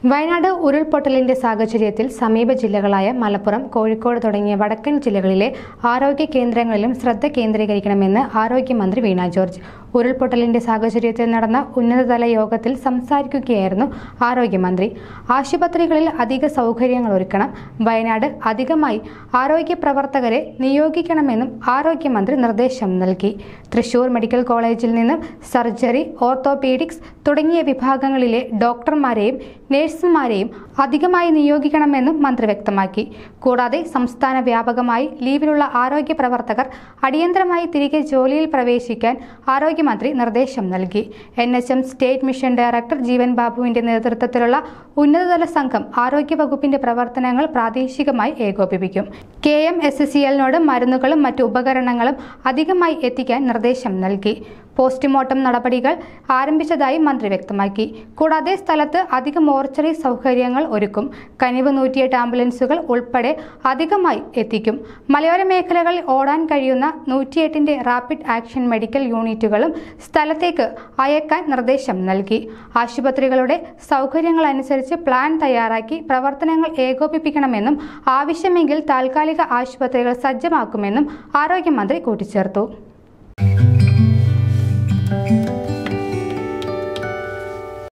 വയനാട് ഉരുൾപൊട്ടലിന്റെ സാഹചര്യത്തിൽ സമീപ ജില്ലകളായ മലപ്പുറം, കോഴിക്കോട് തുടങ്ങിയ വടക്കൻ ജില്ലകളിലെ ആരോഗ്യ കേന്ദ്രങ്ങളിലും ശ്രദ്ധ കേന്ദ്രീകരിക്കണമെന്ന് ആരോഗ്യമന്ത്രി വീണ ജോർജ്. ഉരുൾപൊട്ടലിന്റെ സാഹചര്യത്തിൽ നടന്ന ഉന്നതതല യോഗത്തിൽ സംസാരിക്കുകയായിരുന്നു ആരോഗ്യമന്ത്രി. ആശുപത്രികളിൽ അധിക സൗകര്യങ്ങൾ ഒരുക്കണം, വയനാട് അധികമായി ആരോഗ്യ പ്രവർത്തകരെ നിയോഗിക്കണമെന്നും ആരോഗ്യമന്ത്രി നിർദ്ദേശം നൽകി. തൃശൂർ മെഡിക്കൽ കോളേജിൽ നിന്നും സർജറി, ഓർത്തോപീഡിക്സ് തുടങ്ങിയ വിഭാഗങ്ങളിലെ ഡോക്ടർമാരെയും നഴ്സുമാരെയും അധികമായി നിയോഗിക്കണമെന്നും മന്ത്രി വ്യക്തമാക്കി. കൂടാതെ സംസ്ഥാന വ്യാപകമായി ലീവിലുള്ള ആരോഗ്യ പ്രവർത്തകർ അടിയന്തരമായി തിരികെ ജോലിയിൽ പ്രവേശിക്കാൻ ആരോഗ്യമന്ത്രി നിർദ്ദേശം നൽകി. NHM state mission director Jeevan ബാബുവിന്റെ നേതൃത്വത്തിലുള്ള ഉന്നതതല സംഘം ആരോഗ്യവകുപ്പിന്റെ പ്രവർത്തനങ്ങൾ പ്രാദേശികമായി ഏകോപിപ്പിക്കും. KMSCL-നോട് മരുന്നുകളും മറ്റു ഉപകരണങ്ങളും അധികമായി എത്തിക്കാൻ നിർദ്ദേശം നൽകി. പോസ്റ്റ്മോർട്ടം നടപടികൾ ആരംഭിച്ചതായി മന്ത്രി വ്യക്തമാക്കി. കൂടാതെ സ്ഥലത്ത് അധിക മോർച്ചറി സൗകര്യങ്ങൾ ഒരുക്കും. കനിവ് 108 ആംബുലൻസുകൾ ഉൾപ്പെടെ അധികമായി എത്തിക്കും. മലയോര മേഖലകളിൽ ഓടാൻ കഴിയുന്ന 108ന്റെ റാപ്പിഡ് ആക്ഷൻ മെഡിക്കൽ യൂണിറ്റുകളും സ്ഥലത്തേക്ക് അയക്കാൻ നിർദ്ദേശം നൽകി. ആശുപത്രികളുടെ സൗകര്യങ്ങൾ അനുസരിച്ച് പ്ലാൻ തയ്യാറാക്കി പ്രവർത്തനങ്ങൾ ഏകോപിപ്പിക്കണമെന്നും ആവശ്യമെങ്കിൽ താൽക്കാലിക ആശുപത്രികൾ സജ്ജമാക്കുമെന്നും ആരോഗ്യമന്ത്രി കൂട്ടിച്ചേർത്തു.